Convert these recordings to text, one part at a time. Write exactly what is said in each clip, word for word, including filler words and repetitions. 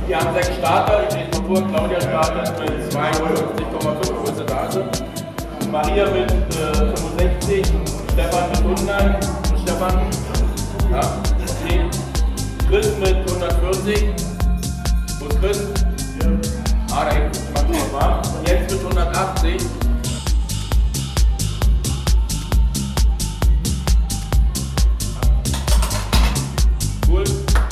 Wir haben sechs Starter, ich lese mal vor. Claudia startet mit zweiundfünfzig Komma fünf, größte Date. Maria mit äh, fünfundsechzig, Stefan mit hundert. Stefan, ja, nee. Chris mit hundertvierzig. Wo ist Chris? Ja. Ah, da hinten, mach ich mal. Jens mit hundertachtzig. Cool.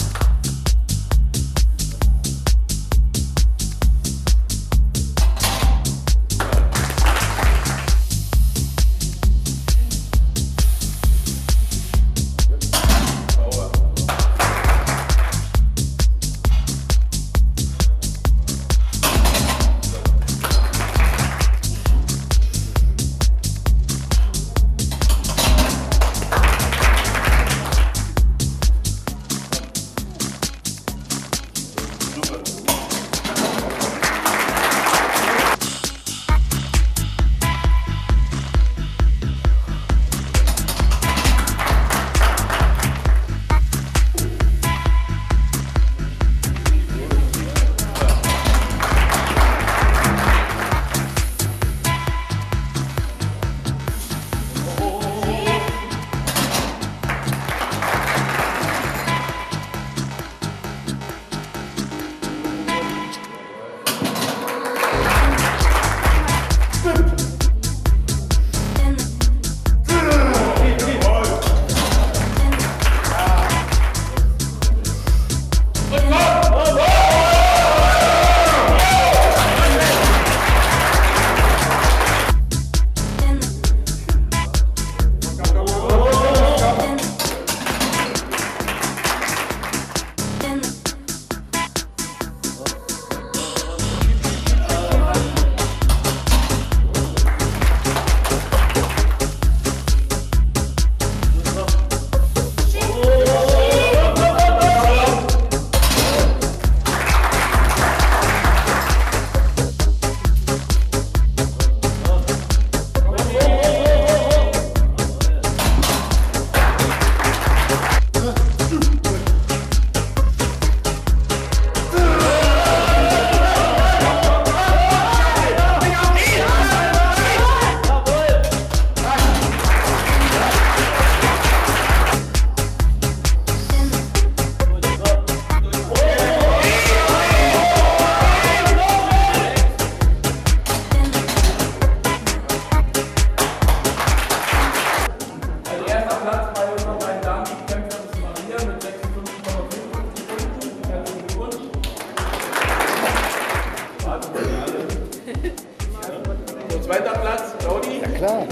Zweiter Platz, Claudi. Ja klar.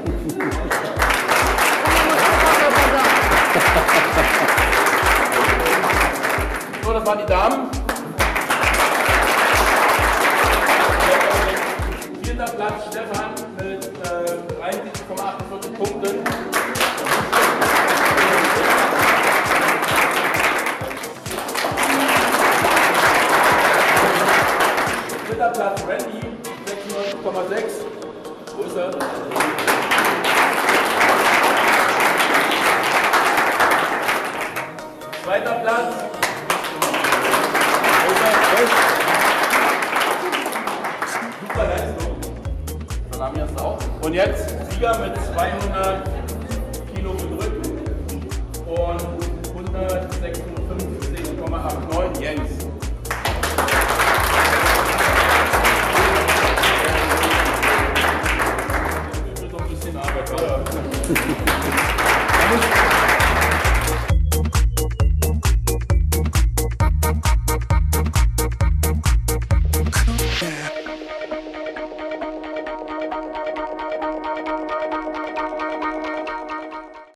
So, das waren die Damen. Vierter Platz, Stefan mit äh, dreiundsiebzig Komma achtundvierzig Punkten. Dritter Platz, Randy, sechsundneunzig Komma sechs. Wo ist er? Zweiter Platz. Super Leistung. Salami hast du auch. Und jetzt Sieger mit zweihundert Kilo gedrückt und hundertsechsundfünfzig Komma neunundachtzig Jens.